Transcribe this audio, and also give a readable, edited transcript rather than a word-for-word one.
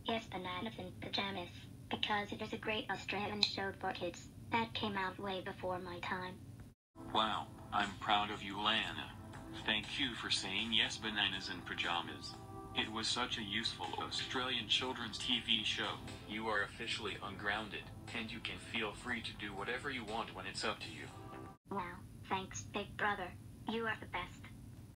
Yes, Bananas in Pyjamas, because it is a great Australian show for kids that came out way before my time. Wow, I'm proud of you, Lana. Thank you for saying yes, Bananas in Pyjamas. It was such a useful Australian children's TV show. You are officially ungrounded, and you can feel free to do whatever you want when it's up to you. Wow, thanks, big brother. You are the best.